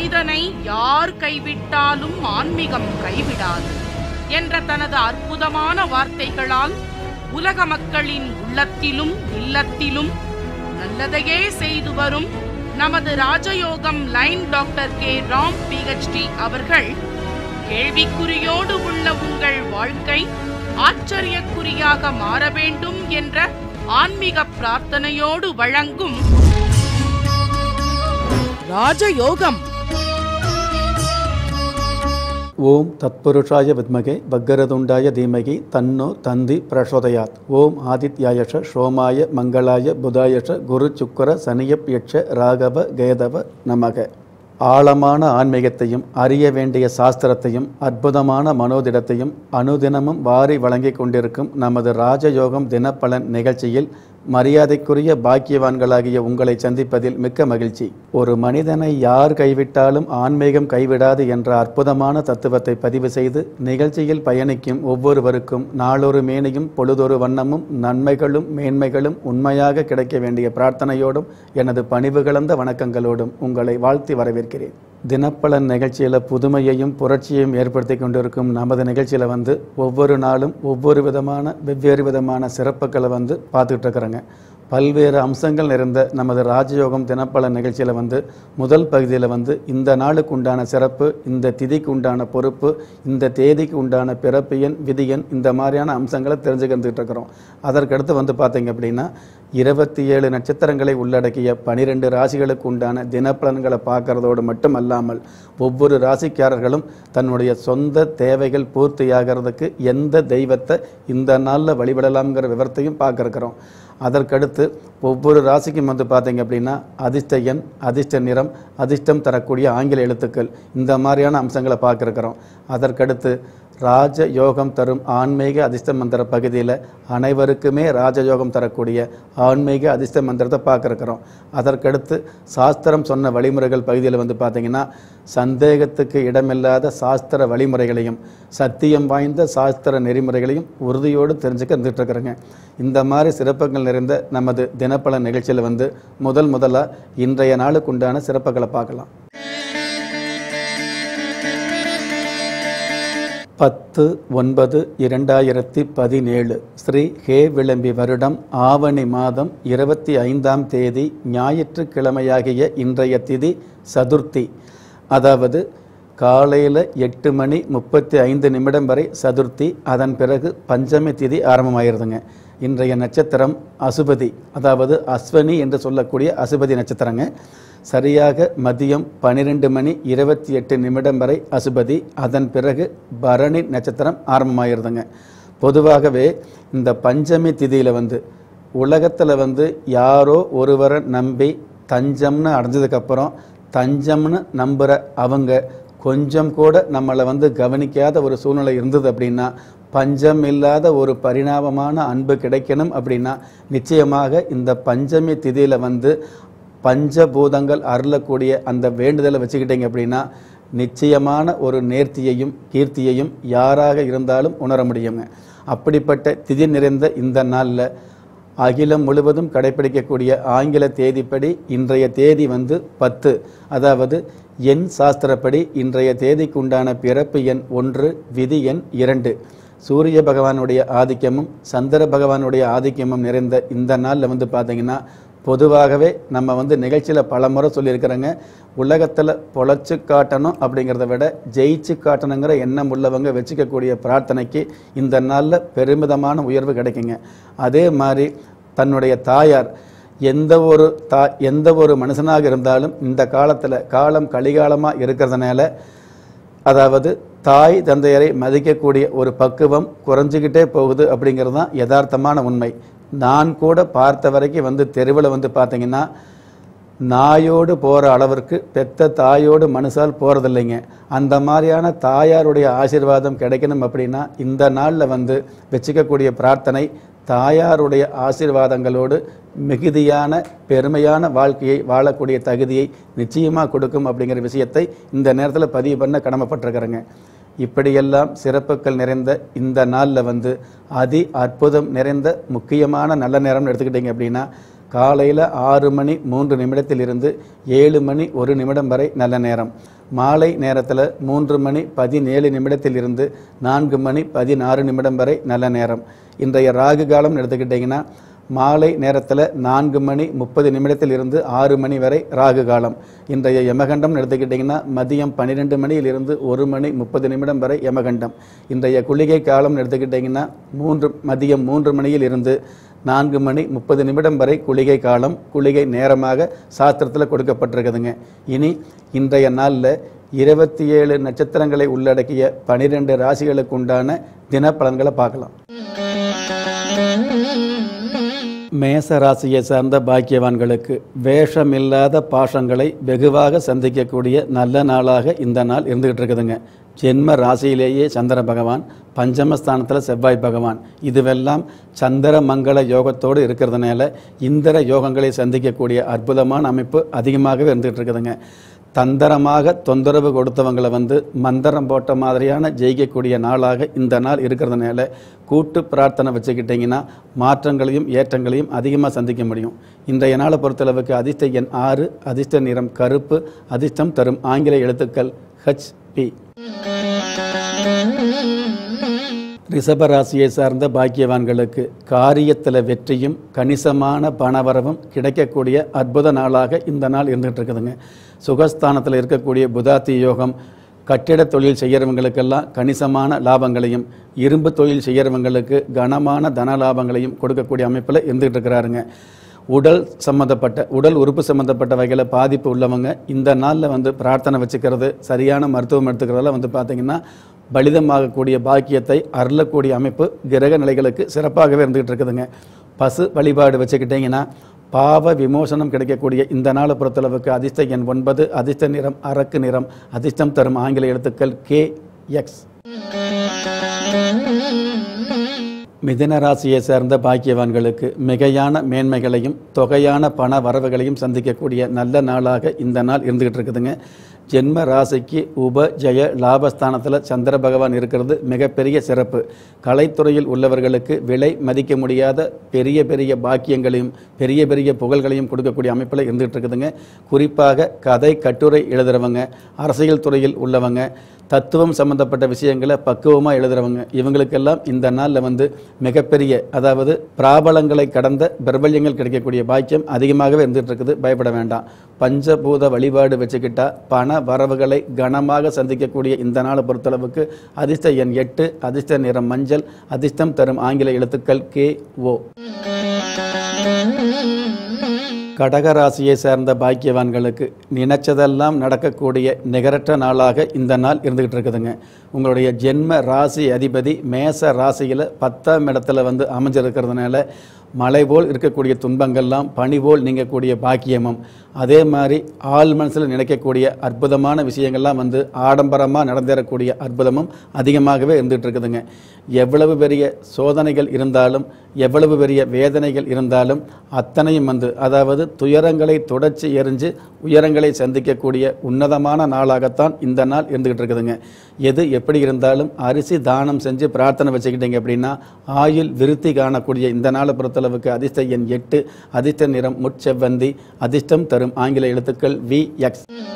மனிதனை யார் கைவிட்டாலும் ஆன்மீகம் கைவிடாது என்ற தனது அற்புதமான வார்த்தைகளால் உலக மக்களின் உள்ளத்திலும் இல்லத்திலும் நல்லதையே செய்து வரும் நமது ராஜயோகம் லைன் Dr.K.Ram Ph.D அவர்கள் கேள்விக்குறியோடு உள்ள உங்கள் வாழ்க்கை ஆச்சரியக்குறியாக மாற வேண்டும் என்ற ஆன்மீக பிரார்த்தனையோடு வழங்கும் ராஜயோகம். ஓம் தத்புருஷாய வித்மகே வக்கரதுண்டாய தீமகி தன்னோ தந்தி பிரசோதயாத். ஓம் ஆதித்யாயஷ சோமாய மங்களாய புதாயஷ குரு சுக்கர சனியப்யட்ச ராகவ கேதவ நமக. ஆழமான ஆன்மீகத்தையும் அறிய வேண்டிய சாஸ்திரத்தையும் அற்புதமான மனோதிடத்தையும் அனுதினமும் வாரி வழங்கி கொண்டிருக்கும் நமது ராஜயோகம் தினப்பலன் நிகழ்ச்சியில் மரியாதைக்குரிய பாக்கியவான்களாகிய உங்களை சந்திப்பதில் மிக்க மகிழ்ச்சி. ஒரு மனிதனை யார் கைவிட்டாலும் ஆன்மீகம் கைவிடாது என்ற அற்புதமான தத்துவத்தை பதிவு செய்து நிகழ்ச்சியில் பயணிக்கும் ஒவ்வொருவருக்கும் நாளொரு மேனியும் பொழுதொரு வண்ணமும் நன்மைகளும் மேன்மைகளும் உண்மையாக கிடைக்க வேண்டிய பிரார்த்தனையோடும் எனது பணிவு கலந்த வணக்கங்களோடும் உங்களை வாழ்த்தி வரவேற்கிறேன். தினப்பலன் நிகழ்ச்சியில் புதுமையையும் புரட்சியையும் ஏற்படுத்தி கொண்டிருக்கும் நமது நிகழ்ச்சியில் ஒவ்வொரு நாளும் ஒவ்வொரு விதமான வெவ்வேறு விதமான சிறப்புகளை பார்த்துக்கிட்டு இருக்கிறாங்க. பல்வேறு அம்சங்கள் நிறைந்த நமது ராஜயோகம் தினப்பலன் நிகழ்ச்சியில் முதல் பகுதியில் இந்த நாளுக்கு உண்டான சிறப்பு, இந்த திதிக்கு உண்டான பொறுப்பு, இந்த தேதிக்கு உண்டான பிறப்பு எண், விதி எண், இந்த மாதிரியான அம்சங்களை தெரிஞ்சுக்கிட்டு இருக்கிறோம். அதற்கடுத்து பார்த்தீங்க அப்படின்னா 27 நட்சத்திரங்களை உள்ளடக்கிய 12 ராசிகளுக்கு உண்டான தினப்பலன்களை பார்க்கறதோடு மட்டும் அல்லாமல் ஒவ்வொரு ராசிக்காரர்களும் தன்னுடைய சொந்த தேவைகள் பூர்த்தியாகிறதுக்கு எந்த தெய்வத்தை இந்த நாளில் வழிபடலாம்ங்கிற விவரத்தையும் பார்க்க இருக்கிறோம். அதற்கடுத்து ஒவ்வொரு ராசிக்கும் பார்த்தீங்க அப்படின்னா அதிர்ஷ்ட எண், அதிர்ஷ்ட நிறம், அதிர்ஷ்டம் தரக்கூடிய ஆங்கில எழுத்துக்கள், இந்த மாதிரியான அம்சங்களை பார்க்க இருக்கிறோம். அதற்கடுத்து ராஜயோகம் தரும் ஆன்மீக அதிர்ஷ்ட மந்திர பகுதியில் அனைவருக்குமே ராஜயோகம் தரக்கூடிய ஆன்மீக அதிர்ஷ்ட மந்திரத்தை பார்க்க இருக்கிறோம். அதற்கடுத்து சாஸ்திரம் சொன்ன வழிமுறைகள் பகுதியில் பார்த்தீங்கன்னா சந்தேகத்துக்கு இடமில்லாத சாஸ்திர வழிமுறைகளையும் சத்தியம் வாய்ந்த சாஸ்திர நெறிமுறைகளையும் உறுதியோடு தெரிஞ்சுக்க இருந்துகிட்டு இருக்கிறேங்க. இந்த மாதிரி சிறப்புகள் நிறைந்த நமது தினப்பலன் நிகழ்ச்சியில் முதலாக இன்றைய நாளுக்கு உண்டான சிறப்புகளை பார்க்கலாம். 10/9/2017 ஸ்ரீ ஹே விளம்பி வருடம் ஆவணி மாதம் 25ஆம் தேதி ஞாயிற்றுக்கிழமையாகிய இன்றைய திதி சதுர்த்தி. அதாவது காலையில் 8:35 வரை சதுர்த்தி. அதன் பிறகு பஞ்சமி திதி ஆரம்பமாயிருதுங்க. இன்றைய நட்சத்திரம் அசுபதி, அதாவது அஸ்வனி என்று சொல்லக்கூடிய அசுபதி நட்சத்திரங்க. சரியாக மதியம் 12:28 வரை அசுபதி. அதன் பிறகு பரணி நட்சத்திரம் ஆரம்பமாயிருதுங்க. பொதுவாகவே இந்த பஞ்சமி திதியில் உலகத்தில் யாரோ ஒருவரை நம்பி தஞ்சம்னு அடைஞ்சதுக்கப்புறம் தஞ்சம்னு நம்புகிற அவங்க கொஞ்சம் கூட நம்மளை கவனிக்காத ஒரு சூழ்நிலை இருந்தது அப்படின்னா, பஞ்சம் இல்லாத ஒரு பரிணாமமான அன்பு கிடைக்கணும் அப்படின்னா நிச்சயமாக இந்த பஞ்சமி திதியில் பஞ்சபூதங்கள் அருளக்கூடிய அந்த வேண்டுதலை வச்சுக்கிட்டீங்க அப்படின்னா நிச்சயமான ஒரு நேர்த்தியையும் கீர்த்தியையும் யாராக இருந்தாலும் உணர முடியுங்க. அப்படிப்பட்ட திதி நிறைந்த இந்த நாளில் அகிலம் முழுவதும் கடைபிடிக்கக்கூடிய ஆங்கில தேதிப்படி இன்றைய தேதி 10. அதாவது எண் சாஸ்திரப்படி இன்றைய தேதிக்கு உண்டான பிறப்பு எண் 1, விதி எண் 2. சூரிய பகவானுடைய ஆதிக்கமும் சந்திர பகவானுடைய ஆதிக்கமும் நிறைந்த இந்த நாளில் பார்த்தீங்கன்னா பொதுவாகவே நம்ம நிகழ்ச்சியில் பல முறை சொல்லியிருக்கிறோங்க, உலகத்தில் பொழைச்சி காட்டணும் அப்படிங்கிறத விட ஜெயிச்சு காட்டணுங்கிற எண்ணம் உள்ளவங்க வச்சுக்கக்கூடிய பிரார்த்தனைக்கு இந்த நாளில் பெருமிதமான உயர்வு கிடைக்குங்க. அதே மாதிரி தன்னுடைய தாயார் எந்த ஒரு மனுஷனாக இருந்தாலும் இந்த காலத்தில் காலம் கலிகாலமாக இருக்கிறதுனால, அதாவது தாய் தந்தையரை மதிக்கக்கூடிய ஒரு பக்குவம் குறைஞ்சிக்கிட்டே போகுது அப்படிங்கிறது தான் யதார்த்தமான உண்மை. நான் கூட பார்த்த வரைக்கும் தெருவில் பார்த்தீங்கன்னா நாயோடு போகிற அளவிற்கு பெத்த தாயோடு மனுஷால் போகிறதில்லைங்க. அந்த மாதிரியான தாயாருடைய ஆசீர்வாதம் கிடைக்கணும் அப்படின்னா இந்த நாளில் வச்சுக்கக்கூடிய பிரார்த்தனை தாயாருடைய ஆசீர்வாதங்களோடு மிகுதியான பெருமையான வாழ்க்கையை வாழக்கூடிய தகுதியை நிச்சயமாக கொடுக்கும் அப்படிங்கிற விஷயத்தை இந்த நேரத்தில் பதிவு பண்ண கடமைப்பட்டிருக்கிறேங்க. இப்படியெல்லாம் சிறப்புகள் நிறைந்த இந்த நாளில் அதி அற்புதம் நிறைந்த முக்கியமான நல்ல நேரம்னு எடுத்துக்கிட்டிங்க அப்படின்னா காலையில் 6 மணி 3 நிமிடத்திலிருந்து 7 மணி 1 நிமிடம் வரை நல்ல நேரம். மாலை நேரத்தில் 3 மணி 17 நிமிடத்திலிருந்து 4 மணி 16 நிமிடம் வரை நல்ல நேரம். இன்றைய ராகு காலம் எடுத்துக்கிட்டிங்கன்னா மாலை நேரத்தில் 4 மணி 30 நிமிடத்திலிருந்து 6 மணி வரை ராகு காலம். இன்றைய யமகண்டம் எடுத்துக்கிட்டிங்கன்னா மதியம் 12 மணியிலிருந்து 1 மணி 30 நிமிடம் வரை யமகண்டம். இன்றைய குளிகை காலம் எடுத்துக்கிட்டிங்கன்னா மதியம் 3 மணியிலிருந்து 4 மணி 30 நிமிடம் வரை குளிகை காலம், குளிகை நேரமாக சாஸ்திரத்தில் கொடுக்கப்பட்டிருக்குதுங்க. இனி இன்றைய நாளில் 27 நட்சத்திரங்களை உள்ளடக்கிய 12 ராசிகளுக்கு உண்டான தினப்பலன்களை பார்க்கலாம். மேச ராசியை சார்ந்த பாக்கியவான்களுக்கு வேஷமில்லாத பாஷங்களை வெகுவாக சந்திக்கக்கூடிய நல்ல நாளாக இந்த நாள் இருந்துகிட்டு இருக்குதுங்க. ஜென்ம ராசியிலேயே சந்திர பகவான், பஞ்சமஸ்தானத்தில் செவ்வாய் பகவான், இதுவெல்லாம் சந்திர மங்கள யோகத்தோடு இருக்கிறதுனால இந்திர யோகங்களை சந்திக்கக்கூடிய அற்புதமான அமைப்பு அதிகமாகவே இருந்துகிட்டு இருக்குதுங்க. தந்திரமாக தொந்தரவு கொடுத்தவங்களை மந்திரம் போட்ட மாதிரியான ஜெயிக்கக்கூடிய நாளாக இந்த நாள் இருக்கிறதுனால கூட்டு பிரார்த்தனை வச்சுக்கிட்டிங்கன்னா மாற்றங்களையும் ஏற்றங்களையும் அதிகமாக சந்திக்க முடியும். இன்றைய நாளை பொறுத்தளவுக்கு அதிர்ஷ்ட எண் 6, அதிர்ஷ்ட நிறம் கருப்பு, அதிர்ஷ்டம் தரும் ஆங்கில எழுத்துக்கள் HP. ரிஷபராசியை சார்ந்த பாக்கியவான்களுக்கு காரியத்தில் வெற்றியும் கணிசமான பணவரவும் கிடைக்கக்கூடிய அற்புத நாளாக இந்த நாள் இருந்துகிட்டு இருக்குதுங்க. சுகஸ்தானத்தில் இருக்கக்கூடிய புதாத்தி யோகம் கட்டிட தொழில் செய்கிறவங்களுக்கெல்லாம் கணிசமான லாபங்களையும், இரும்பு தொழில் செய்கிறவங்களுக்கு கனமான தன லாபங்களையும் கொடுக்கக்கூடிய அமைப்பில் இருந்துகிட்டு இருக்கிறாருங்க. உடல் உறுப்பு சம்மந்தப்பட்ட வகையில் பாதிப்பு உள்ளவங்க இந்த நாளில் பிரார்த்தனை வச்சுக்கிறது, சரியான மருத்துவம் எடுத்துக்கிறதுல பார்த்திங்கன்னா பலிதமாகக்கூடிய பாக்கியத்தை அருளக்கூடிய அமைப்பு கிரக நிலைகளுக்கு சிறப்பாகவே இருந்துகிட்டு இருக்குதுங்க. பசு வழிபாடு வச்சுக்கிட்டிங்கன்னா பாவ விமோசனம் கிடைக்கக்கூடிய இந்த நாளை பொறுத்தளவுக்கு அதிர்ஷ்ட எண் 9, அதிர்ஷ்ட நிறம் அரக்கு நிறம், அதிர்ஷ்டம் தரும் ஆங்கில எழுத்துக்கள் KX. மிதுன ராசியை சேர்ந்த பாக்கியவான்களுக்கு மிகையான மேன்மைகளையும் தொகையான பண வரவுகளையும் சந்திக்கக்கூடிய நல்ல நாளாக இந்த நாள் இருந்துகிட்டு இருக்குதுங்க. ஜென்ம ராசிக்கு உப ஜெய லாபஸ்தானத்தில் சந்திர பகவான் இருக்கிறது மிகப்பெரிய சிறப்பு. கலைத்துறையில் உள்ளவர்களுக்கு விலை மதிக்க முடியாத பெரிய பெரிய பாக்கியங்களையும் பெரிய பெரிய புகழ்களையும் கொடுக்கக்கூடிய அமைப்பில் இருந்துகிட்டு இருக்குதுங்க. குறிப்பாக கதை கட்டுரை எழுதுகிறவங்க, அரசியல் துறையில் உள்ளவங்க, தத்துவம் சம்பந்தப்பட்ட விஷயங்களை பக்குவமாக எழுதுகிறவங்க, இவங்களுக்கெல்லாம் இந்த நாளில் மிகப்பெரிய அதாவது பிராபலங்களை கடந்த பிரபல்யங்கள் கிடைக்கக்கூடிய பாக்கியம் அதிகமாகவே இருந்துகிட்டு இருக்குது. பயப்பட வேண்டாம். பஞ்சபூத வழிபாடு வச்சுக்கிட்டா பண வரவுகளை கனமாக சந்திக்கக்கூடிய இந்த நாளை பொறுத்தளவுக்கு அதிர்ஷ்ட எண் 8, அதிர்ஷ்ட நிறம் மஞ்சள், அதிர்ஷ்டம் தரும் ஆங்கில எழுத்துக்கள் KO. கடகராசியை சேர்ந்த பாக்கியவான்களுக்கு நினைச்சதெல்லாம் நடக்கக்கூடிய நிகரற்ற நாளாக இந்த நாள் இருந்துகிட்டு இருக்குதுங்க. உங்களுடைய ஜென்ம ராசி அதிபதி மேச ராசியில் 10ஆம் இடத்துல அமைஞ்சிருக்கிறதுனால மலை போல் இருக்கக்கூடிய துன்பங்கள்லாம் பனி போல் நீங்கக்கூடிய பாக்கியமும், அதே மாதிரி ஆள் மனசில் நினைக்கக்கூடிய அற்புதமான விஷயங்கள்லாம் ஆடம்பரமாக நடந்தேறக்கூடிய அற்புதமும் அதிகமாகவே இருந்துகிட்டு இருக்குதுங்க. எவ்வளவு பெரிய சோதனைகள் இருந்தாலும் எவ்வளவு பெரிய வேதனைகள் இருந்தாலும் அத்தனையும் அதாவது துயரங்களை தொடர்ச்சி எரிஞ்சு உயரங்களை சந்திக்கக்கூடிய உன்னதமான நாளாகத்தான் இந்த நாள் இருந்துகிட்டு இருக்குதுங்க. எது எப்படி இருந்தாலும் அரிசி தானம் செஞ்சு பிரார்த்தனை வச்சுக்கிட்டீங்க அப்படின்னா ஆயுள் விருத்தி காணக்கூடிய இந்த நாளை பொறுத்தளவுக்கு அதிர்ஷ்ட எண் 8, அதிர்ஷ்ட நிறம் முட்செவ்வந்தி, அதிர்ஷ்டம் தரும் ஆங்கில எழுத்துக்கள் VX.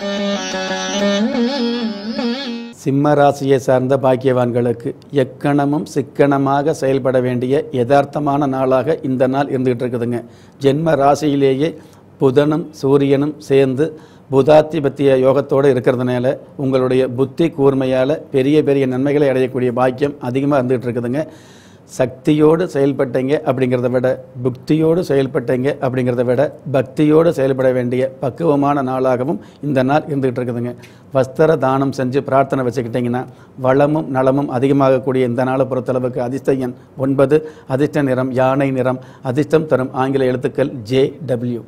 சிம்ம ராசியை சார்ந்த பாக்கியவான்களுக்கு எக்கணமும் சிக்கனமாக செயல்பட வேண்டிய யதார்த்தமான நாளாக இந்த நாள் இருந்துகிட்டு இருக்குதுங்க. ஜென்ம ராசியிலேயே புதனும் சூரியனும் சேர்ந்து புதாதிபத்திய யோகத்தோடு இருக்கிறதுனால உங்களுடைய புத்தி கூர்மையால் பெரிய பெரிய நன்மைகளை அடையக்கூடிய பாக்கியம் அதிகமாக இருந்துகிட்டு இருக்குதுங்க. சக்தியோடு செயல்பட்டீங்க அப்படிங்கிறத விட புக்தியோடு செயல்பட்டீங்க அப்படிங்கிறத விட பக்தியோடு செயல்பட வேண்டிய பக்குவமான நாளாகவும் இந்த நாள் இருந்துகிட்டு இருக்குதுங்க. வஸ்திர தானம் செஞ்சு பிரார்த்தனை வச்சுக்கிட்டிங்கன்னா வளமும் நலமும் அதிகமாகக்கூடிய இந்த நாளை பொறுத்தளவுக்கு அதிர்ஷ்ட எண் 9, அதிர்ஷ்ட நிறம் யானை நிறம், அதிர்ஷ்டம் தரும் ஆங்கில எழுத்துக்கள் JW.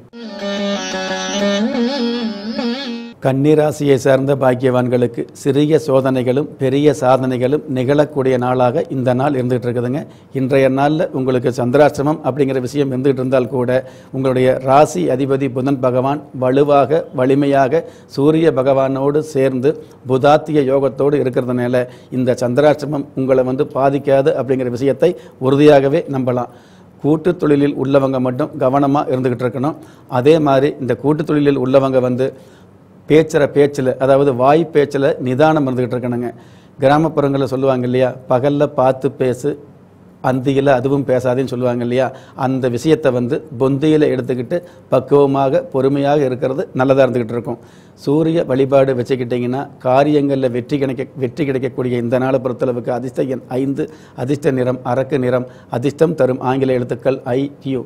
கன்னிராசியை சார்ந்த பாக்கியவான்களுக்கு சிறிய சோதனைகளும் பெரிய சாதனைகளும் நிகழக்கூடிய நாளாக இந்த நாள் இருந்துகிட்டு இருக்குதுங்க. இன்றைய நாளில் உங்களுக்கு சந்திராஷ்டமம் அப்படிங்கிற விஷயம் இருந்துகிட்டு இருந்தால் கூட உங்களுடைய ராசி அதிபதி புதன் பகவான் வலுவாக வலிமையாக சூரிய பகவானோடு சேர்ந்து புதாத்திய யோகத்தோடு இருக்கிறதுனால இந்த சந்திராஷ்டமம் உங்களை பாதிக்காது அப்படிங்கிற விஷயத்தை உறுதியாகவே நம்பலாம். கூட்டு தொழிலில் உள்ளவங்க மட்டும் கவனமாக இருந்துக்கிட்டு இருக்கணும். அதே மாதிரி இந்த கூட்டு தொழிலில் உள்ளவங்க பேச்சில் அதாவது வாய் பேச்சில் நிதானம் இருந்துக்கிட்டு இருக்கணுங்க. கிராமப்புறங்களில் சொல்லுவாங்க இல்லையா, பகலில் பார்த்து பேசு, அந்தியில் அதுவும் பேசாதேன்னு சொல்லுவாங்க இல்லையா. அந்த விஷயத்தை பொந்தியில் எடுத்துக்கிட்டு பக்குவமாக பொறுமையாக இருக்கிறது நல்லதாக இருந்துக்கிட்டு இருக்கும். சூரிய வழிபாடு வச்சுக்கிட்டிங்கன்னா காரியங்களில் வெற்றி கிடைக்கக்கூடிய இந்த நாளை பொறுத்தளவுக்கு அதிர்ஷ்ட எண் 5, அதிர்ஷ்ட நிறம் அரக்கு நிறம், அதிர்ஷ்டம் தரும் ஆங்கில எழுத்துக்கள் IQ.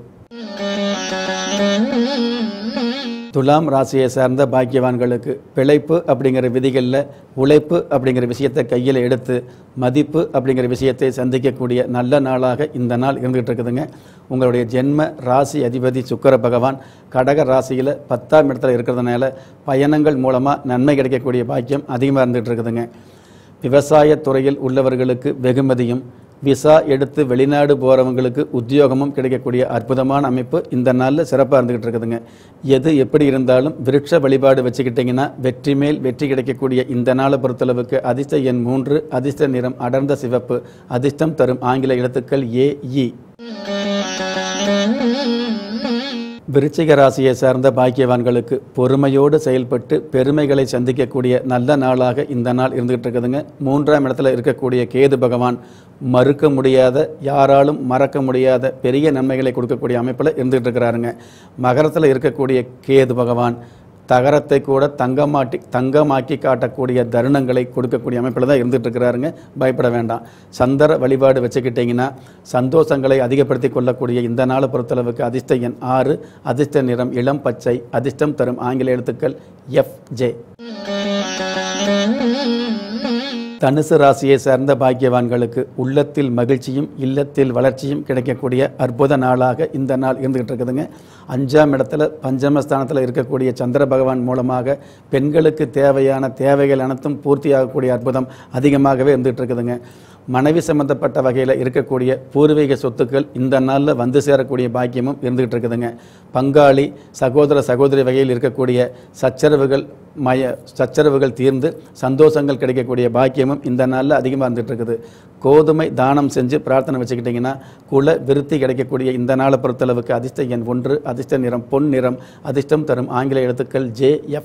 துலாம் ராசியை சார்ந்த பாக்கியவான்களுக்கு பிழைப்பு அப்படிங்கிற விதிகளில் உழைப்பு அப்படிங்கிற விஷயத்தை கையில் எடுத்து மதிப்பு அப்படிங்கிற விஷயத்தை சந்திக்கக்கூடிய நல்ல நாளாக இந்த நாள் இருந்துகிட்டு இருக்குதுங்க. உங்களுடைய ஜென்ம ராசி அதிபதி சுக்கிர பகவான் கடக ராசியில் 10ஆம் இடத்துல இருக்கிறதுனால பயணங்கள் மூலமாக நன்மை கிடைக்கக்கூடிய பாக்கியம் அதிகமாக இருந்துகிட்டு இருக்குதுங்க. விவசாயத்துறையில் உள்ளவர்களுக்கு வெகுமதியும், விசா எடுத்து வெளிநாடு போகிறவங்களுக்கு உத்தியோகமும் கிடைக்கக்கூடிய அற்புதமான அமைப்பு இந்த நாளில் சிறப்பாக இருந்துகிட்டு இருக்குதுங்க. எது எப்படி இருந்தாலும் விருட்ச வழிபாடு வச்சுக்கிட்டிங்கன்னா வெற்றி மேல் வெற்றி கிடைக்கக்கூடிய இந்த நாளை பொறுத்தளவுக்கு அதிர்ஷ்ட எண் 3, அதிர்ஷ்ட நிறம் அடர்ந்த சிவப்பு, அதிர்ஷ்டம் தரும் ஆங்கில எழுத்துக்கள் AE. விருச்சிக ராசியை சார்ந்த பாக்கியவான்களுக்கு பொறுமையோடு செயல்பட்டு பெருமைகளை சந்திக்கக்கூடிய நல்ல நாளாக இந்த நாள் இருந்துகிட்டு இருக்குதுங்க. 3ஆம் இடத்துல இருக்கக்கூடிய கேது பகவான் மறுக்க முடியாத, யாராலும் மறக்க முடியாத பெரிய நன்மைகளை கொடுக்கக்கூடிய அமைப்பில் இருந்துகிட்டு இருக்கிறாருங்க. மகரத்தில் இருக்கக்கூடிய கேது பகவான் தகரத்தை கூட தங்கமாக்கி காட்டக்கூடிய தருணங்களை கொடுக்கக்கூடிய அமைப்பில் தான் இருந்துகிட்டு இருக்கிறாருங்க. பயப்பட வேண்டாம். சந்திர வழிபாடு வச்சுக்கிட்டிங்கன்னா சந்தோஷங்களை அதிகப்படுத்தி கொள்ளக்கூடிய இந்த நாளை பொறுத்தளவுக்கு அதிர்ஷ்ட எண் 6, அதிர்ஷ்ட நிறம் இளம் பச்சை, அதிர்ஷ்டம் தரும் ஆங்கில எழுத்துக்கள் FJ. தனுசு ராசியை சார்ந்த பாக்கியவான்களுக்கு உள்ளத்தில் மகிழ்ச்சியும் இல்லத்தில் வளர்ச்சியும் கிடைக்கக்கூடிய அற்புத நாளாக இந்த நாள் இருந்துகிட்டு இருக்குதுங்க. 5ஆம் இடத்துல பஞ்சமஸ்தானத்தில் இருக்கக்கூடிய சந்திர பகவான் மூலமாக பெண்களுக்கு தேவையான தேவைகள் அனைத்தும் பூர்த்தியாகக்கூடிய அற்புதம் அதிகமாகவே இருந்துகிட்டு இருக்குதுங்க. மனைவி சம்பந்தப்பட்ட வகையில் இருக்கக்கூடிய பூர்வீக சொத்துக்கள் இந்த நாளில் வந்து சேரக்கூடிய பாக்கியமும் இருந்துகிட்டு இருக்குதுங்க. பங்காளி சகோதர சகோதரி வகையில் இருக்கக்கூடிய சச்சரவுகள் தீர்ந்து சந்தோஷங்கள் கிடைக்கக்கூடிய பாக்கியமும் இந்த நாளில் அதிகமாக இருந்துகிட்டு இருக்குது. கோதுமை தானம் செஞ்சு பிரார்த்தனை வச்சுக்கிட்டிங்கன்னா குல விருத்தி கிடைக்கக்கூடிய இந்த நாளை பொறுத்தளவுக்கு அதிர்ஷ்ட எண் 1, அதிர்ஷ்ட நிறம் பொன் நிறம், அதிர்ஷ்டம் தரும் ஆங்கில எழுத்துக்கள் JF.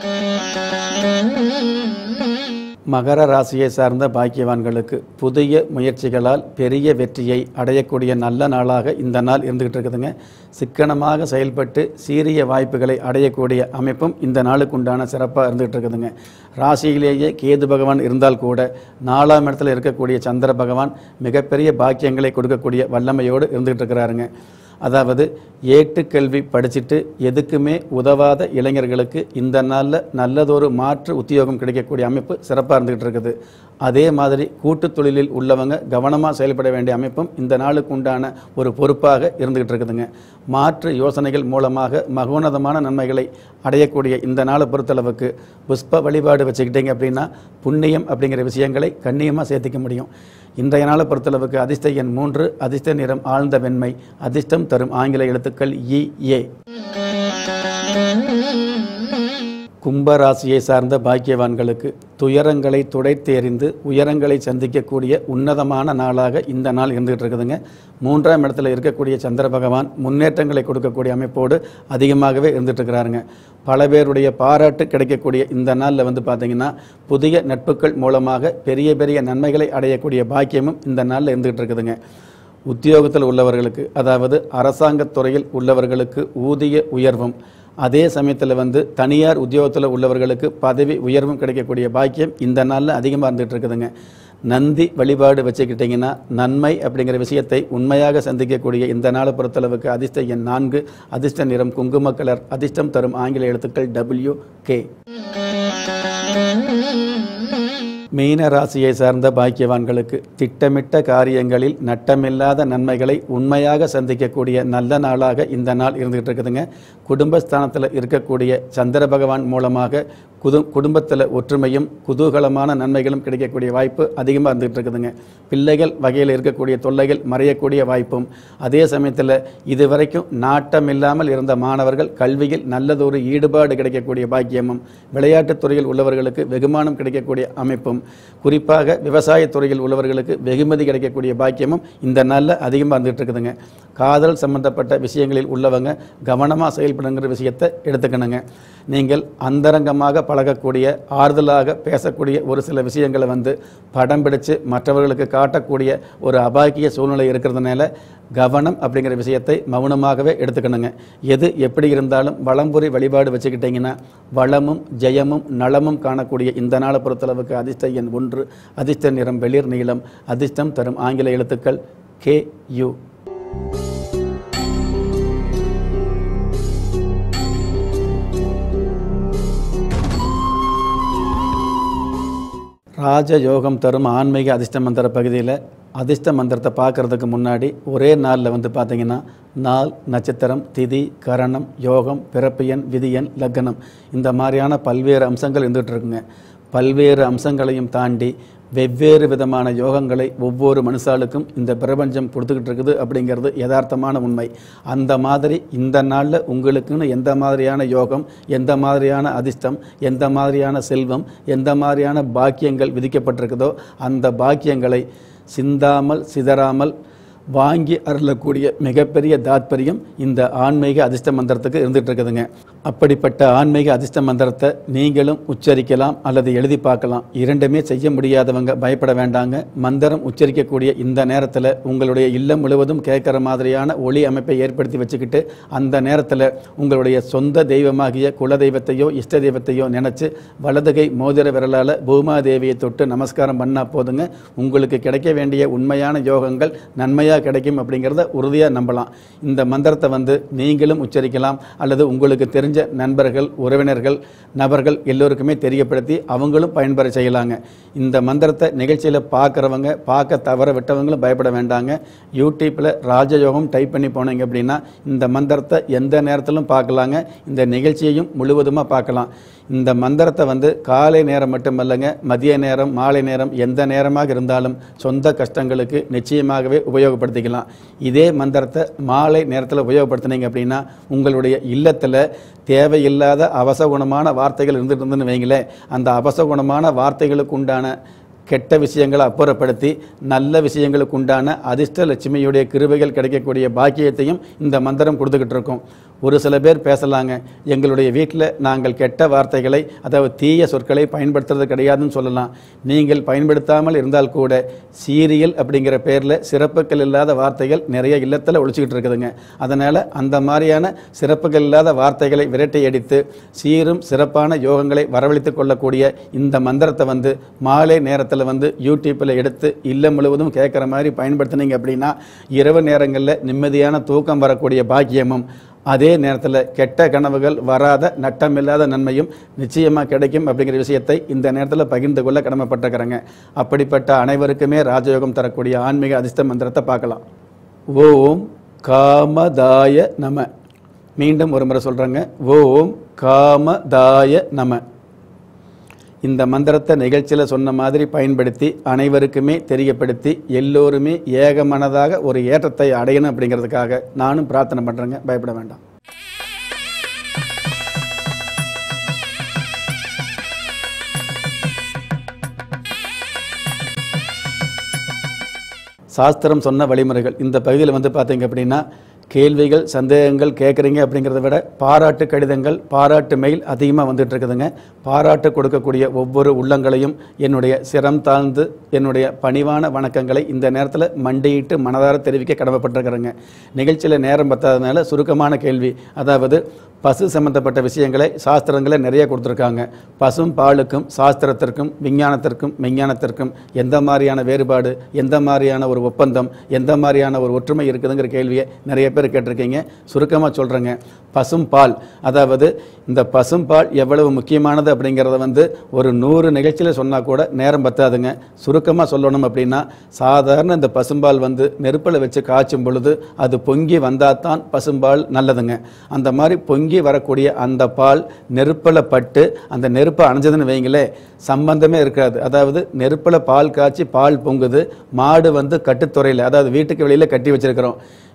மகர ராசியை சார்ந்த பாக்கியவான்களுக்கு புதிய முயற்சிகளால் பெரிய வெற்றியை அடையக்கூடிய நல்ல நாளாக இந்த நாள் இருந்துகிட்டு இருக்குதுங்க. சிக்கனமாக செயல்பட்டு சீரிய வாய்ப்புகளை அடையக்கூடிய அமைப்பும் இந்த நாளுக்கு உண்டான சிறப்பாக இருந்துகிட்டு இருக்குதுங்க. ராசியிலேயே கேது பகவான் இருந்தால் கூட 4ஆம் இடத்துல இருக்கக்கூடிய சந்திர பகவான் மிகப்பெரிய பாக்கியங்களை கொடுக்கக்கூடிய வல்லமையோடு இருந்துகிட்டு இருக்கிறாருங்க. அதாவது ஏட்டுக்கல்வி படிச்சுட்டு எதுக்குமே உதவாத இளைஞர்களுக்கு இந்த நாளில் நல்லதொரு மாற்று உத்தியோகம் கிடைக்கக்கூடிய அமைப்பு சிறப்பாக இருந்துகிட்டு இருக்குது. அதே மாதிரி கூட்டு தொழிலில் உள்ளவங்க கவனமாக செயல்பட வேண்டிய அமைப்பும் இந்த நாளுக்கு உண்டான ஒரு பொறுப்பாக இருந்துகிட்டு இருக்குதுங்க. மாற்று யோசனைகள் மூலமாக மகோன்னதமான நன்மைகளை அடையக்கூடிய இந்த நாளை பொறுத்தளவுக்கு புஷ்ப வழிபாடு வச்சுக்கிட்டீங்க அப்படின்னா புண்ணியம் அப்படிங்கிற விஷயங்களை கண்ணியமாக சேர்த்திக்க முடியும். இன்றைய நாளை பொறுத்தளவுக்கு அதிர்ஷ்ட எண் 3, அதிர்ஷ்ட நிறம் ஆழ்ந்த வெண்மை, அதிர்ஷ்டம் தரும் ஆங்கில எழுத்துக்கள் EA. கும்பராசியை சார்ந்த பாக்கியவான்களுக்கு துயரங்களை துடைத்தெறிந்து உயரங்களை சந்திக்கக்கூடிய உன்னதமான நாளாக இந்த நாள் இருந்துகிட்டு இருக்குதுங்க. 3ஆம் இடத்துல இருக்கக்கூடிய சந்திர பகவான் முன்னேற்றங்களை கொடுக்கக்கூடிய அமைப்போடு அதிகமாகவே இருந்துகிட்டு இருக்கிறாருங்க. பல பேருடைய பாராட்டு கிடைக்கக்கூடிய இந்த நாளில் பார்த்தீங்கன்னா புதிய நட்புகள் மூலமாக பெரிய பெரிய நன்மைகளை அடையக்கூடிய பாக்கியமும் இந்த நாளில் இருந்துகிட்டு இருக்குதுங்க. உத்தியோகத்தில் உள்ளவர்களுக்கு, அதாவது அரசாங்கத்துறையில் உள்ளவர்களுக்கு ஊதிய உயர்வும், அதே சமயத்தில் தனியார் உத்தியோகத்தில் உள்ளவர்களுக்கு பதவி உயர்வும் கிடைக்கக்கூடிய பாக்கியம் இந்த நாளில் அதிகமாக இருந்துகிட்டு இருக்குதுங்க. நந்தி வழிபாடு வச்சுக்கிட்டிங்கன்னா நன்மை அப்படிங்கிற விஷயத்தை உண்மையாக சந்திக்கக்கூடிய இந்த நாளை பொறுத்தளவுக்கு அதிர்ஷ்ட எண் 4, அதிர்ஷ்ட நிறம் குங்கும கலர், அதிர்ஷ்டம் தரும் ஆங்கில எழுத்துக்கள் WK. மீன ராசியை சார்ந்த பாக்கியவான்களுக்கு திட்டமிட்ட காரியங்களில் நட்டமில்லாத நன்மைகளை உண்மையாக சந்திக்கக்கூடிய நல்ல நாளாக இந்த நாள் இருந்துகிட்டு இருக்குதுங்க. குடும்பஸ்தானத்தில் இருக்கக்கூடிய சந்திர பகவான் மூலமாக குடும்பத்தில் ஒற்றுமையும் குதூகலமான நன்மைகளும் கிடைக்கக்கூடிய வாய்ப்பு அதிகமாக இருந்துகிட்டு இருக்குதுங்க. பிள்ளைகள் வகையில் இருக்கக்கூடிய தொல்லைகள் மறையக்கூடிய வாய்ப்பும், அதே சமயத்தில் இதுவரைக்கும் நாட்டமில்லாமல் இருந்த மாணவர்கள் கல்வியில் நல்லதொரு ஈடுபாடு கிடைக்கக்கூடிய பாக்கியமும், விளையாட்டுத் துறையில் உள்ளவர்களுக்கு வெகுமானம் கிடைக்கக்கூடிய அமைப்பும், கிடைக்கும். குறிப்பாக விவசாயத்துறையில் உள்ளவர்களுக்கு வெகுமதி கிடைக்கக்கூடிய பாக்கியமும் இந்த நாளில் அதிகமாக வந்துட்டு இருக்குதுங்க. காதல் சம்பந்தப்பட்ட விஷயங்களில் உள்ளவங்க கவனமாக செயல்படுங்கிற விஷயத்தை எடுத்துக்கணுங்க. நீங்கள் அந்தரங்கமாக பழகக்கூடிய ஆறுதலாக பேசக்கூடிய ஒரு சில விஷயங்களை படம் பிடிச்சு மற்றவர்களுக்கு காட்டக்கூடிய ஒரு அபாக்கிய சூழ்நிலை இருக்கிறதுனால கவனம் அப்படிங்கிற விஷயத்தை மௌனமாகவே எடுத்துக்கணுங்க. எது எப்படி இருந்தாலும் வளம்புரி வழிபாடு வச்சுக்கிட்டிங்கன்னா வளமும் ஜெயமும் நலமும் காணக்கூடிய இந்த நாளை பொறுத்தளவுக்கு அதிர்ஷ்ட எண் 1, அதிர்ஷ்ட நிறம் வெளிர் நீளம், அதிர்ஷ்டம் தரும் ஆங்கில எழுத்துக்கள் KU. ராஜயோகம் தரும் ஆன்மீக அதிர்ஷ்ட மந்திர பகுதியில் அதிர்ஷ்ட மந்திரத்தை பார்க்குறதுக்கு முன்னாடி ஒரே நாளில் பார்த்தீங்கன்னா நாள், நட்சத்திரம், திதி, கரணம், யோகம், பிறப்பு எண், விதி எண், லக்னம் இந்த மாதிரியான பல்வேறு அம்சங்கள் இருந்துகிட்டு இருக்குங்க. பல்வேறு அம்சங்களையும் தாண்டி வெவ்வேறு விதமான யோகங்களை ஒவ்வொரு மனுஷாளுக்கும் இந்த பிரபஞ்சம் கொடுத்துக்கிட்டு இருக்குது அப்படிங்கிறது யதார்த்தமான உண்மை. அந்த மாதிரி இந்த நாளில் உங்களுக்குன்னு எந்த மாதிரியான யோகம், எந்த மாதிரியான அதிர்ஷ்டம், எந்த மாதிரியான செல்வம், எந்த மாதிரியான பாக்கியங்கள் விதிக்கப்பட்டிருக்குதோ அந்த பாக்கியங்களை சிந்தாமல் சிதறாமல் வாங்கி அருளக்கூடிய மிகப்பெரிய தாத்பரியம் இந்த ஆன்மீக அதிர்ஷ்ட மந்திரத்துக்கு இருந்துகிட்டு இருக்குதுங்க. அப்படிப்பட்ட ஆன்மீக அதிர்ஷ்ட மந்திரத்தை நீங்களும் உச்சரிக்கலாம் அல்லது எழுதி பார்க்கலாம். இரண்டுமே செய்ய முடியாதவங்க பயப்பட வேண்டாங்க. மந்திரம் உச்சரிக்கக்கூடிய இந்த நேரத்தில் உங்களுடைய இல்லம் முழுவதும் கேட்குற மாதிரியான ஒளி அமைப்பை ஏற்படுத்தி வச்சுக்கிட்டு அந்த நேரத்தில் உங்களுடைய சொந்த தெய்வமாகிய குலதெய்வத்தையோ இஷ்ட தெய்வத்தையோ நினச்சி வலதுகை மோதிர விரலால் பூமாதேவியை தொட்டு நமஸ்காரம் பண்ணால் போதுங்க. உங்களுக்கு கிடைக்க வேண்டிய உண்மையான யோகங்கள் நன்மையாக கிடைக்கும் அப்படிங்கிறத உறுதியாக நம்பலாம். இந்த மந்திரத்தை நீங்களும் உச்சரிக்கலாம் அல்லது உங்களுக்கு தெரிஞ்ச நண்பர்கள், உறவினர்கள், நபர்கள் எல்லோருக்குமே தெரியப்படுத்தி அவங்களும் பயன்பெற செய்யலாங்க. இந்த மந்திரத்தை நிகழ்ச்சியில் பார்க்குறவங்க, பார்க்க தவற விட்டவங்களும் பயப்பட வேண்டாங்க. யூடியூப்பில் ராஜயோகம் டைப் பண்ணி போனீங்க அப்படின்னா இந்த மந்திரத்தை எந்த நேரத்திலும் பார்க்கலாங்க. இந்த நிகழ்ச்சியையும் முழுவதுமாக பார்க்கலாம். இந்த மந்திரத்தை காலை நேரம் மட்டுமல்லங்க, மதிய நேரம், மாலை நேரம், எந்த நேரமாக இருந்தாலும் சொந்த கஷ்டங்களுக்கு நிச்சயமாகவே உபயோகப்படுத்திக்கலாம். இதே மந்திரத்தை மாலை நேரத்தில் உபயோகப்படுத்தினீங்க அப்படின்னா உங்களுடைய இல்லத்தில் தேவையில்லாத அவசகுணமான வார்த்தைகள் இருந்துட்டு வைங்களேன், அந்த அவசகுணமான வார்த்தைகளுக்கு உண்டான கெட்ட விஷயங்களை அப்புறப்படுத்தி நல்ல விஷயங்களுக்கு உண்டான அதிர்ஷ்ட லட்சுமியுடைய கிருபைகள் கிடைக்கக்கூடிய பாக்கியத்தையும் இந்த மந்திரம் கொடுத்துக்கிட்டு இருக்கோம். ஒரு சில பேர் பேசலாங்க, எங்களுடைய வீட்டில் நாங்கள் கெட்ட வார்த்தைகளை, அதாவது தீய சொற்களை பயன்படுத்துறது கிடையாதுன்னு சொல்லலாம். நீங்கள் பயன்படுத்தாமல் இருந்தால் கூட சீரியல் அப்படிங்கிற பேரில் சிறப்புகள் இல்லாத வார்த்தைகள் நிறைய இல்லத்தில் ஒழிச்சிக்கிட்டு இருக்குதுங்க. அதனால் அந்த மாதிரியான சிறப்புகள் இல்லாத வார்த்தைகளை விரட்டி அடித்து சீரும் சிறப்பான யோகங்களை வரவழைத்து கொள்ளக்கூடிய இந்த மந்திரத்தை மாலை நேரத்தில் யூடியூப்பில் எடுத்து இல்லம் முழுவதும் கேட்குற மாதிரி பயன்படுத்தினீங்க அப்படின்னா இரவு நேரங்களில் நிம்மதியான தூக்கம் வரக்கூடிய பாக்கியமும் அதே நேரத்தில் கெட்ட கனவுகள் வராத நட்டமில்லாத நன்மையும் நிச்சயமாக கிடைக்கும் அப்படிங்கிற விஷயத்தை இந்த நேரத்தில் பகிர்ந்து கொள்ள கடமைப்பட்டிருக்கிறேங்க. அப்படிப்பட்ட அனைவருக்குமே ராஜயோகம் தரக்கூடிய ஆன்மீக அதிர்ஷ்ட மந்திரத்தை பார்க்கலாம். ஓம் காமதாய நம. மீண்டும் ஒரு முறை சொல்கிறேங்க, ஓம் காமதாய நம. இந்த மந்திரத்தை நிகழ்ச்சியில் சொன்ன மாதிரி பயன்படுத்தி அனைவருக்குமே தெரியப்படுத்தி எல்லோருமே ஏகமனதாக ஒரு ஏற்றத்தை அடையணும் அப்படிங்கிறதுக்காக நானும் பிரார்த்தனை பண்ணுறேங்க. பயப்பட வேண்டாம். சாஸ்திரம் சொன்ன வழிமுறைகள் இந்த பகுதியில் பார்த்தீங்க அப்படின்னா கேள்விகள், சந்தேகங்கள் கேட்குறீங்க அப்படிங்கிறத விட பாராட்டு கடிதங்கள், பாராட்டு மெயில் அதிகமாக வந்துட்டு இருக்குதுங்க. பாராட்டு கொடுக்கக்கூடிய ஒவ்வொரு உள்ளங்களையும் என்னுடைய சிரம் தாழ்ந்து என்னுடைய பணிவான வணக்கங்களை இந்த நேரத்தில் மண்டியிட்டு மனதார தெரிவிக்க கடமைப்பட்டிருக்கிறேங்க. நிகழ்ச்சியில் நேரம் பத்தாதனால சுருக்கமான கேள்வி, அதாவது பசு சம்பந்தப்பட்ட விஷயங்களை சாஸ்திரங்களை நிறைய கொடுத்துருக்காங்க. பசும் பாலுக்கும் சாஸ்திரத்திற்கும் விஞ்ஞானத்திற்கும் மெஞ்ஞானத்திற்கும் எந்த மாதிரியான வேறுபாடு, எந்த மாதிரியான ஒரு ஒப்பந்தம், எந்த மாதிரியான ஒரு ஒற்றுமை இருக்குதுங்கிற கேள்வியை நிறைய பேர் கேட்டிருக்கீங்க. சுருக்கமாக சொல்கிறேங்க, பசும் பால், அதாவது இந்த பசும் பால் எவ்வளவு முக்கியமானது அப்படிங்கிறத ஒரு 100 நிகழ்ச்சியில் சொன்னால் கூட நேரம் பத்தாதுங்க. சுருக்கமாக சொல்லணும் அப்படின்னா சாதாரண இந்த பசும்பால் நெருப்பில் வச்சு காய்ச்சும் பொழுது அது பொங்கி வந்தால் தான் பசும்பால் நல்லதுங்க. அந்த மாதிரி பொங்கி வரக்கூடிய அந்த பால் நெருப்பில் பட்டு அந்த நெருப்பை அணைஞ்சதுன்னு வைங்களே சம்பந்தமே இருக்காது. அதாவது நெருப்பில் பால் காய்ச்சி பால் பொங்குது, மாடு கட்டுத்துறையில், அதாவது வீட்டுக்கு வெளியில் கட்டி வச்சிருக்கிறோம்.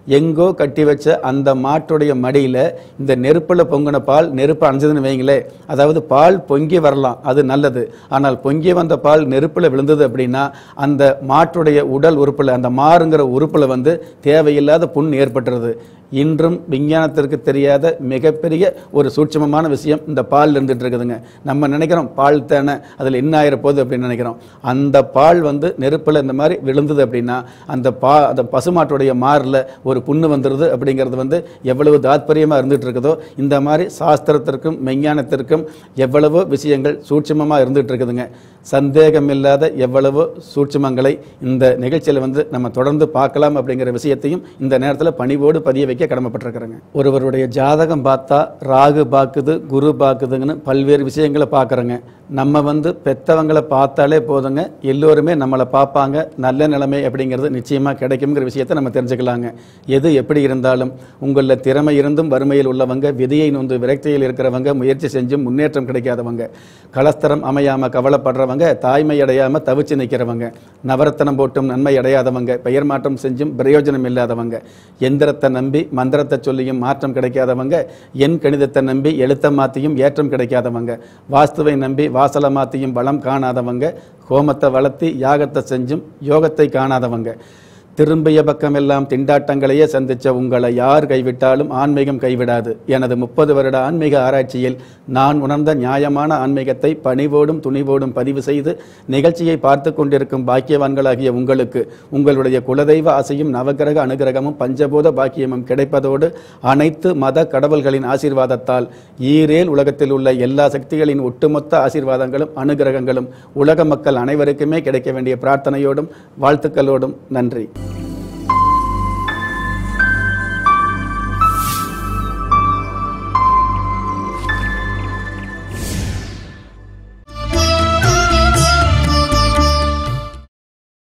எங்கோ கட்டி வச்ச அந்த மாட்டுடைய மடியில் இந்த நெருப்பில் பொங்கின பால் நெருப்பு அணைஞ்சதுன்னு வைங்களே, அதாவது பால் பொங்கி வரலாம், அது நல்லது. ஆனால் பொங்கி வந்த பால் நெருப்பில் விழுந்தது அப்படின்னா அந்த மாட்டுடைய உடல் உறுப்பில், அந்த மாறுங்கிற உறுப்பில் தேவையில்லாத புண் ஏற்பட்டுறது. இன்றும் விஞ்ஞானத்திற்கு தெரியாத மிகப்பெரிய ஒரு சூட்சமமான விஷயம் இந்த பால் இருந்துட்டு இருக்குதுங்க. நம்ம நினைக்கிறோம் பால் தானே, அதில் என்ன ஆயிர போகுது அப்படின்னு நினைக்கிறோம். அந்த பால் நெருப்பில் இந்த மாதிரி விழுந்தது அப்படின்னா அந்த பசுமாட்டுடைய மாறில் ஒரு புண்ணு வந்துடுது. அப்படிங்கிறது எவ்வளவு தாத்பரியமாக இருந்துகிட்டு இருக்குதோ, இந்த மாதிரி சாஸ்திரத்திற்கும் விஞ்ஞானத்திற்கும் எவ்வளவோ விஷயங்கள் சூட்சமமாக இருந்துகிட்டு இருக்குதுங்க. சந்தேகமில்லாத எவ்வளவோ சூட்சமங்களை இந்த நிகழ்ச்சியில் நம்ம தொடர்ந்து பார்க்கலாம் அப்படிங்கிற விஷயத்தையும் இந்த நேரத்தில் பணிவோடு பதிய வைக்க கடமைப்பட்டிருக்கிறேங்க. ஒருவருடைய ஜாதகம் பார்த்தா ராகு பார்க்குது, குரு பார்க்குதுங்கன்னு பல்வேறு விஷயங்களை பார்க்குறோங்க. நம்ம பெற்றவங்களை பார்த்தாலே போதுங்க, எல்லோருமே நம்மளை பார்ப்பாங்க, நல்ல நிலைமை அப்படிங்கிறது நிச்சயமாக கிடைக்குங்கிற விஷயத்தை நம்ம தெரிஞ்சுக்கலாங்க. எது எப்படி இருந்தாலும் உங்களில் திறமை இருந்தும் வறுமையில் உள்ளவங்க, விதியை நொந்து விரக்தியில் இருக்கிறவங்க, முயற்சி செஞ்சும் முன்னேற்றம் கிடைக்காதவங்க, கலஸ்தரம் அமையாமல் கவலைப்படுறவங்க, தாய்மை அடையாமல் தவிச்சு நிற்கிறவங்க, நவரத்தனம் போட்டும் நன்மை அடையாதவங்க, பெயர் மாற்றம் செஞ்சும் பிரயோஜனம் இல்லாதவங்க, எந்திரத்தை நம்பி மந்திரத்தை சொல்லியும் மாற்றம் கிடைக்காதவங்க, எண் கணிதத்தை நம்பி எழுத்த மாற்றியும் ஏற்றம் கிடைக்காதவங்க, வாஸ்துவை நம்பி வாசலை மாற்றியும் பலம் காணாதவங்க, ஹோமத்தை வளர்த்தி யாகத்தை செஞ்சும் யோகத்தை காணாதவங்க, திரும்பிய பக்கமெல்லாம் திண்டாட்டங்களையே சந்தித்த உங்களை யார் கைவிட்டாலும் ஆன்மீகம் கைவிடாது. எனது 30 வருட ஆன்மீக ஆராய்ச்சியில் நான் உணர்ந்த நியாயமான ஆன்மீகத்தை பணிவோடும் துணிவோடும் பதிவு செய்து நிகழ்ச்சியை பார்த்து கொண்டிருக்கும் பாக்கியவான்களாகிய உங்களுக்கு உங்களுடைய குலதெய்வ ஆசையும் நவகிரக அனுகிரகமும் பஞ்சபூத பாக்கியமும் கிடைப்பதோடு அனைத்து மத கடவுள்களின் ஆசீர்வாதத்தால் ஈரேல் உலகத்தில் உள்ள எல்லா சக்திகளின் ஒட்டுமொத்த ஆசீர்வாதங்களும் அனுகிரகங்களும் உலக மக்கள் அனைவருக்குமே கிடைக்க வேண்டிய பிரார்த்தனையோடும் வாழ்த்துக்களோடும் நன்றி.